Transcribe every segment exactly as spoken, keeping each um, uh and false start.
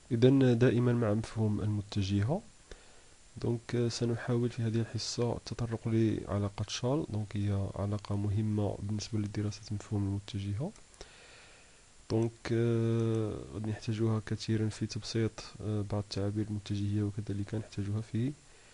إذا دائما مع مفهوم المتجهة. دونك سنحاول في هذه الحصة التطرق لعلاقة شارل. دونك هي علاقة مهمة بالنسبة لدراسة مفهوم المتجهة. دونك غادي نحتاجوها كثيرا في تبسيط بعض التعابير المتجهية، وكذلك نحتاجوها في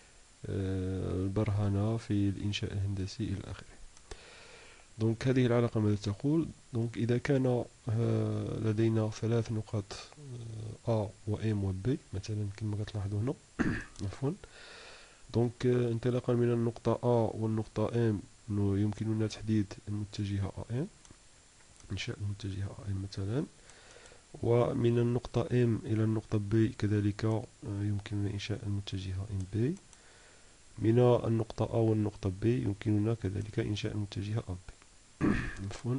البرهنة في الإنشاء الهندسي إلى آخره. دونك هذه العلاقة ماذا تقول؟ دونك إذا كان لدينا ثلاث نقاط A و M و B مثلا كما كتلاحظوا هنا عفوا. دونك انطلاقا من النقطة A والنقطة M يمكننا تحديد المتجهة A M، إنشاء المتجهة A M مثلا. ومن النقطة M إلى النقطة B كذلك يمكننا إنشاء المتجهة M B. من النقطة A والنقطة B يمكننا كذلك إنشاء المتجهة A B. عفوا.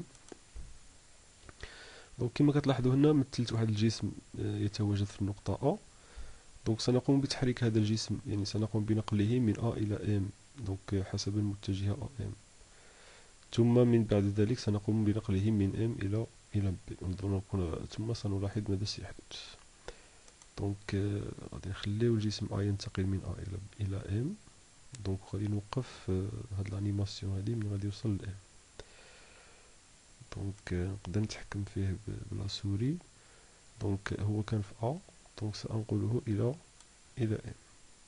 دونك كما كتلاحظوا هنا مثلت واحد الجسم يتواجد في النقطة A. دونك سنقوم بتحريك هذا الجسم، يعني سنقوم بنقله من A إلى M دونك حسب المتجهة A M، ثم من بعد ذلك سنقوم بنقله من M إلى إلى B، ثم سنلاحظ ماذا سيحدث. دونك غادي نخليو الجسم A ينتقل من A إلى إلى M. دونك غادي نوقف هاد الانيماسيون هادي من غادي يوصل ل M. دونك نقدر نتحكم فيه بلا سوري. دونك هو كان في A، دونك سأنقله إلى إلى M.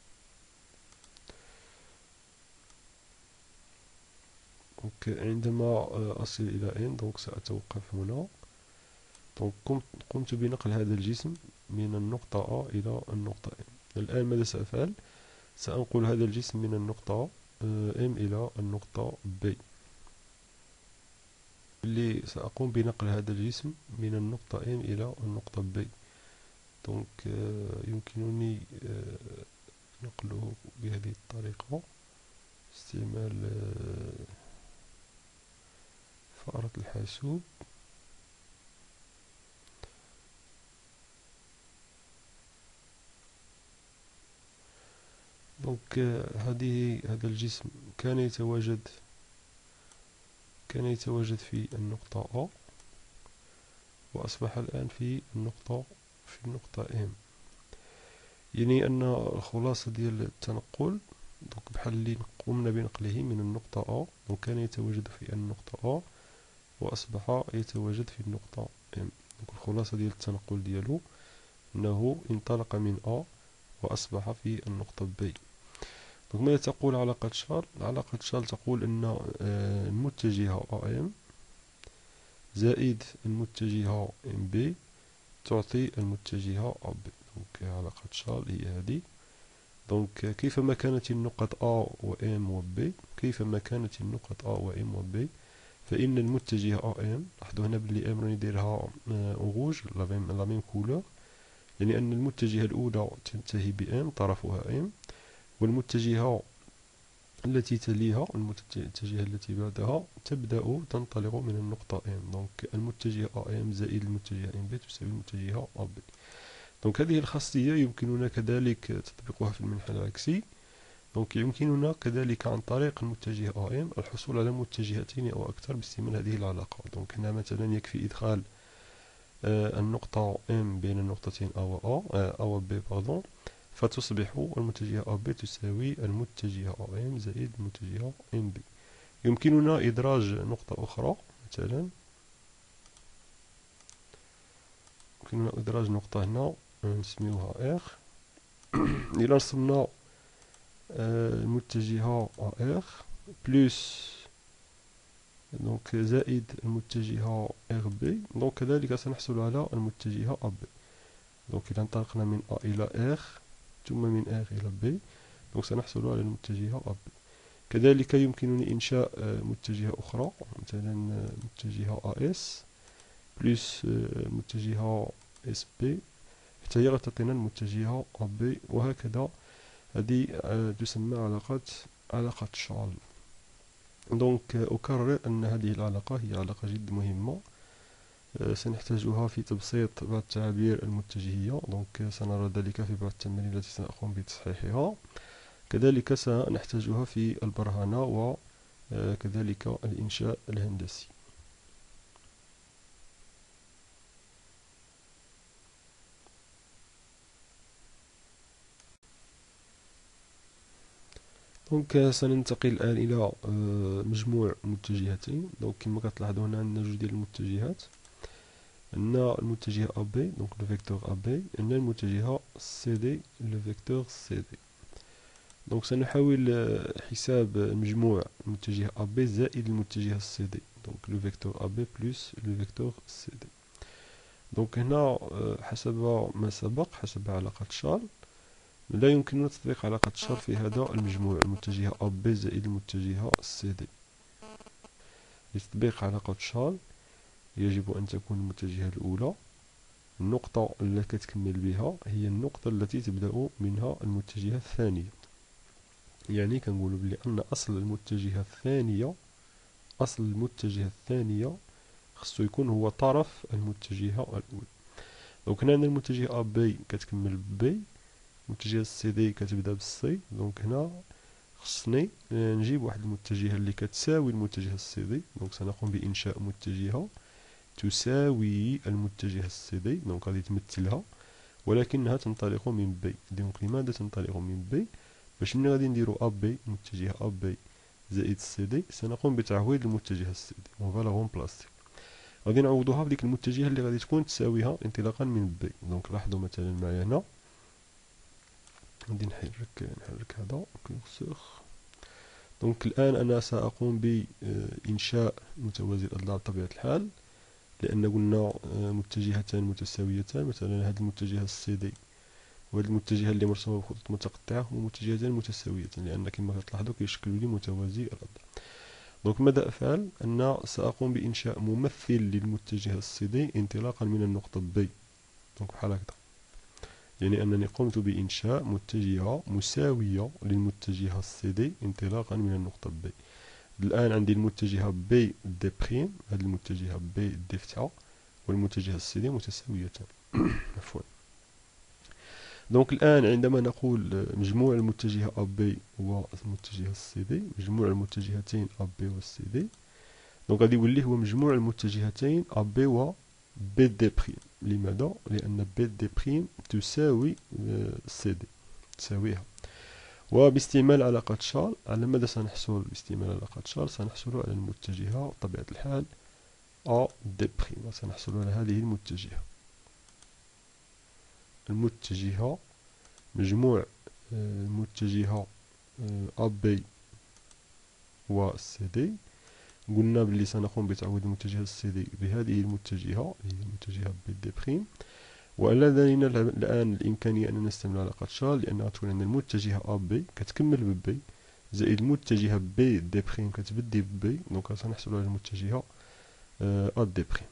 دونك عندما أصل إلى N دونك سأتوقف هنا. دونك قمت قمت بنقل هذا الجسم من النقطة A إلى النقطة M. الآن ماذا سأفعل؟ سأنقل هذا الجسم من النقطة M إلى النقطة B، اللي سأقوم بنقل هذا الجسم من النقطة M إلى النقطة B. دونك يمكنني نقله بهذه الطريقة استعمال فأرة الحاسوب. دونك هذه هذا الجسم كان يتواجد كان يتواجد في النقطة A، وأصبح الآن في النقطة في النقطة M. يعني أن الخلاصة ديال التنقل دونك بحال اللي قمنا بنقله من النقطة A، دونك كان يتواجد في النقطة A وأصبح يتواجد في النقطة M. دونك الخلاصة ديال التنقل ديالو أنه انطلق من A وأصبح في النقطة B. دونك ماذا تقول علاقة شارل؟ علاقة شارل تقول أن المتجهة A M زائد المتجهة M B تعطي المتجهة A B. دونك علاقة شارل هي هذه. دونك كيفما كانت النقط A و M و B كيفما كانت النقط A و M و B فإن المتجهة A M، لاحظوا هنا بلي M راني دايرها روج لا ميم كولور، يعني أن المتجهة الأولى تنتهي ب M طرفها M، والمتجهة التي تليها المتجهة التي بعدها تبدأ تنطلق من النقطة M. دونك المتجهة A M زائد المتجهة M B تساوي المتجهة A B. دونك هذه الخاصية يمكننا كذلك تطبيقها في المنحنى العكسي. دونك يمكننا كذلك عن طريق المتجه A M الحصول على متجهتين أو أكثر باستعمال هذه العلاقة. دونك هنا مثلا يكفي إدخال آه النقطة M بين النقطتين A و A آه A و B باردون، فتصبح المتجهة A B تساوي المتجهة A M زائد المتجهة M B. يمكننا إدراج نقطة أخرى، مثلا يمكننا إدراج نقطة هنا نسميوها R. إلى رسمنا المتجهة A R بلس دونك زائد المتجهة R B، دونك كذلك سنحصل على المتجهة A B. دونك إذا انطلقنا من A إلى R ثم من R إلى B دونك سنحصل على المتجهة A B. كذلك يمكنني إنشاء متجهة أخرى، مثلا متجهة A S بلس متجهة S B حتى هي تعطينا المتجهة A B، وهكذا. هذه تسمى علاقة علاقة شارل. دونك أكرر أن هذه العلاقة هي علاقة جد مهمة، سنحتاجها في تبسيط بعض التعابير المتجهية. دونك سنرى ذلك في بعض التمارين التي سنقوم بتصحيحها. كذلك سنحتاجها في البرهنة وكذلك الإنشاء الهندسي. دونك سننتقل الآن إلى مجموع متجهتين. دونك كما كتلاحظوا هنا عندنا جوج ديال المتجهات، عندنا المتجه أ بي دونك لو فيكتور أ بي، عندنا المتجه سي دي لو فيكتور سي دي. دونك سنحاول حساب مجموع المتجه أ بي زائد المتجه سي دي، دونك لو فيكتور أ بي بلس لو فيكتور سي دي. دونك هنا حسب ما سبق، حسب علاقة شارل، لا يمكننا تطبيق علاقة شارل في هذا المجموع المتجه أ بي زائد المتجه سي دي. لتطبيق علاقة شارل يجب أن تكون المتجهة الأولى النقطة التي كتكمل بها هي النقطة التي تبدأ منها المتجهة الثانية. يعني كنقولوا بلي أن أصل المتجهة الثانية أصل المتجهة الثانية خصو يكون هو طرف المتجهة الأولى. دونك هنا عندنا المتجهة أ بي كتكمل ببي، المتجهة سي دي كتبدا بالسي. دونك هنا خصني نجيب واحد المتجهة اللي كتساوي المتجهة السي دي. دونك سنقوم بإنشاء متجهة تساوي المتجهة السي دي، دونك غادي تمثلها ولكنها تنطلق من بي. دونك لماذا تنطلق من بي؟ باش ملي غادي نديرو أ بي متجهة أ بي زائد سي دي سنقوم بتعويض المتجهة السي دي، اون فا لا رومبلاسي. غادي نعوضوها بديك المتجهة اللي غادي تكون تساويها انطلاقا من بي. دونك لاحظوا مثلا معايا هنا غادي نحرك نحرك هذا كورسور. دونك الآن أنا سأقوم بإنشاء متوازي الأضلاع بطبيعة الحال، لأن قلنا متجهتان متساويتان. مثلا هذه المتجهة السي دي وهذه المتجهة اللي مرسومة بخطوط متقطعة هما متجهتان متساويتان، لأن كما كتلاحظوا كيشكلوا لي متوازي الأضلاع. دونك ماذا أفعل؟ أن سأقوم بإنشاء ممثل للمتجهة السي دي انطلاقا من النقطة بي. دونك بحال هكذا، يعني أنني قمت بإنشاء متجهة مساوية للمتجهة السي دي انطلاقا من النقطة بي. الآن عندي المتجهة بي دي بريم، هذه المتجهة بي دي فتحة والمتجهة السي دي متساويتان. عفوا. دونك الآن عندما نقول مجموع المتجهة أ بي والمتجهة السي دي، مجموع المتجهتين أ بي والسي دي، دونك غادي يولي هو مجموع المتجهتين أ بي و بي دي بريم. لماذا؟ لأن بي دي بريم تساوي سي دي، تساويها. وباستعمال علاقة شارل على ماذا سنحصل؟ باستعمال علاقة شارل سنحصل على المتجهة بطبيعة الحال أ دي بريم، وسنحصل على هذه المتجهة. المتجهة مجموع المتجهة أ بي و سي دي، قلنا بلي سنقوم بتعويض المتجهة السي دي بهذه المتجهة اللي هي المتجهة بي دي بريم. ولدينا الآن الإمكانية أن نستعمل علاقة شارل، لأنها تكون عندنا المتجهة أ بي كتكمل ببي زائد المتجهة بي دي بريم كتبدي ببي. دونك سنحصل على المتجهة أ دي بريم.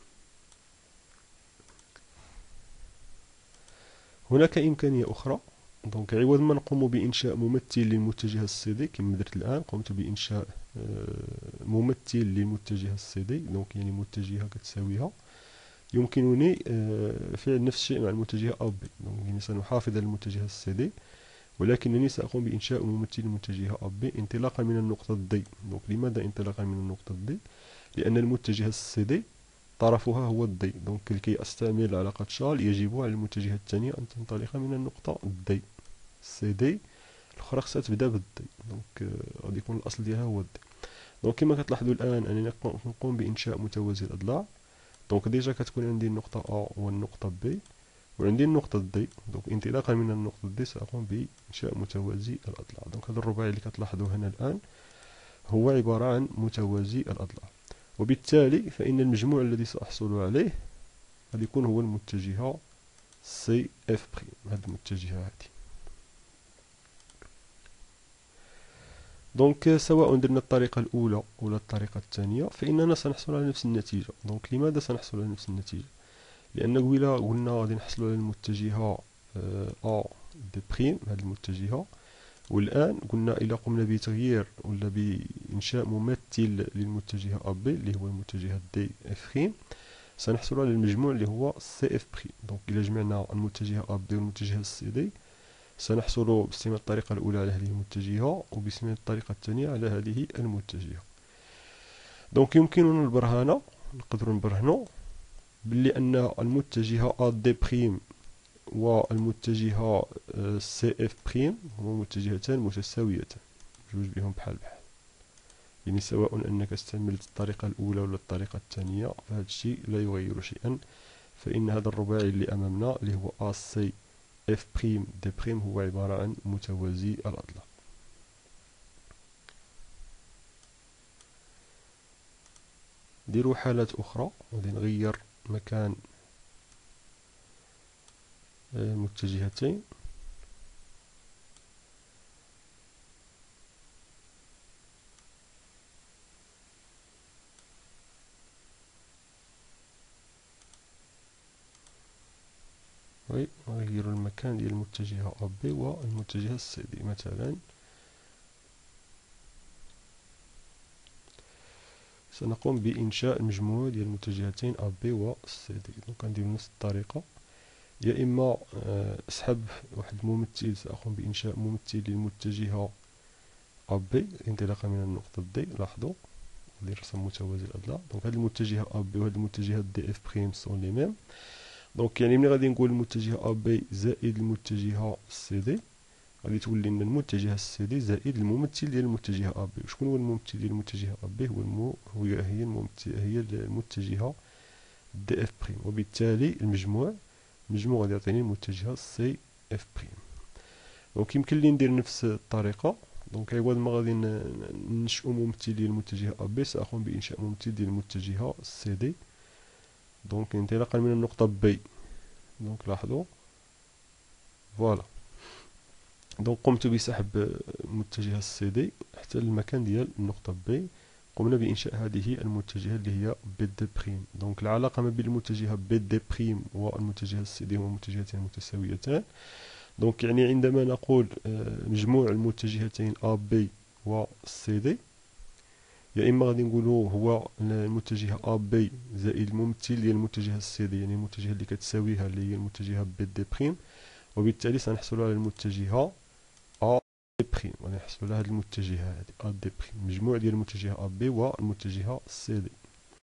هناك إمكانية أخرى. دونك عوض ما نقوم بإنشاء ممثل للمتجهة السي دي كما درت الآن، قمت بإنشاء ممثل للمتجهة السي دي، دونك يعني متجهة كتساويها. يمكنني فعل نفس الشيء مع المتجهة أ بي. دونك يعني سنحافظ على المتجهة السي دي، ولكنني سأقوم بإنشاء ممثل للمتجهة أ بي انطلاقا من النقطة دي. دونك لماذا انطلاقا من النقطة دي؟ لأن المتجهة السي دي طرفها هو الدي. دونك لكي أستعمل علاقة شارل يجب على المتجهة الثانية أن تنطلق من النقطة دي. سي دي الأخرى خصها تبدا بالدي، دونك غادي يكون الأصل ديالها هو الدي. دونك كما كتلاحظوا الآن أنني نقوم بإنشاء متوازي الأضلاع. دونك ديجا كتكون عندي النقطة أ والنقطة بي وعندي النقطة دي. دونك انطلاقا من النقطة دي سأقوم بإنشاء متوازي الأضلاع. دونك هذا الرباعي اللي كتلاحظوه هنا الآن هو عبارة عن متوازي الأضلاع، وبالتالي فإن المجموع الذي سأحصل عليه غادي يكون هو المتجهة سي اف بريم، هذه المتجهة هذه. دونك سواء درنا الطريقة الأولى ولا الطريقة الثانية فإننا سنحصل على نفس النتيجة. دونك لماذا سنحصل على نفس النتيجة؟ لأن قبيلة قلنا غادي نحصل على المتجهة أ دي بريم، هذه المتجهة، والآن قلنا إلا قمنا بتغيير ولا بإنشاء ممثل للمتجهة أ بي اللي هو المتجهة دي اف بريم سنحصل على المجموع اللي هو سي اف بريم. دونك إلا جمعنا المتجهة أ بي والمتجهة سي دي سنحصل باستعمال الطريقة الأولى على هذه المتجهة وباستعمال الطريقة الثانية على هذه المتجهة. دونك يمكننا البرهنة، نقدروا نبرهنوا باللي أن المتجهة أ دي بريم والمتجهة سي اف بريم هما متجهتان متساويتان. جوج بهم بحال بحال، يعني سواء أنك استعملت الطريقة الأولى ولا الطريقة الثانية فهذا الشيء لا يغير شيئا، فإن هذا الرباعي اللي أمامنا اللي هو أ سي اف بريم دي بريم هو عبارة عن متوازي الأضلاع. نديرو حالات أخرى، غادي نغير مكان المتجهتين. وي نغير المكان ديال المتجهة أ بي والمتجهة سي دي. مثلا سنقوم بإنشاء المجموع ديال المتجهتين أ بي و سي دي. دونك غندير نفس الطريقة، يا إما أسحب واحد الممثل، سأقوم بإنشاء ممثل للمتجهة أ بي انطلاقا من النقطة دي. لاحظوا غادي نرسم متوازي الأضلاع. دونك هاد المتجهة أ بي وهاد المتجهة دي اف بريم سون لي ميم. دونك يعني ملي غادي نقول المتجهة أ بي زائد المتجهة سي دي غادي تولي لنا المتجهة سي دي زائد الممثل ديال المتجهة أ بي. وشكون هو الممثل ديال المتجهة أ بي؟ هو المو هو هي الممثل هي المتجهة دي اف بريم، وبالتالي المجموع المجموع غادي يعطيني المتجهة سي اف بريم. دونك يمكن لي ندير نفس الطريقة. دونك عوض ما غادي ننشئ ممثل ديال المتجهة أ بي سأقوم بإنشاء ممثل ديال المتجهة سي دي. دونك انطلاقا من النقطة بي. دونك لاحظوا فوالا. دونك قمت بسحب متجهة سي دي حتى المكان ديال النقطة بي. قمنا بإنشاء هذه المتجهة اللي هي بي دي بريم. دونك العلاقة ما بين المتجهة بي دي بريم والمتجهة سي دي هما متجهتين متساويتان. دونك يعني عندما نقول مجموع المتجهتين أ بي و سي دي، يا إما غادي نقولوا هو المتجهة أ بي زائد الممثل ديال المتجهة سي دي، يعني المتجهة اللي كتساويها اللي هي المتجهة بي دي بريم، وبالتالي سنحصل على المتجهة أ دي بريم. غادي نحصلوا على هذه المتجهة هذه أ دي بريم، مجموع ديال المتجهة أ بي والمتجهة سي دي.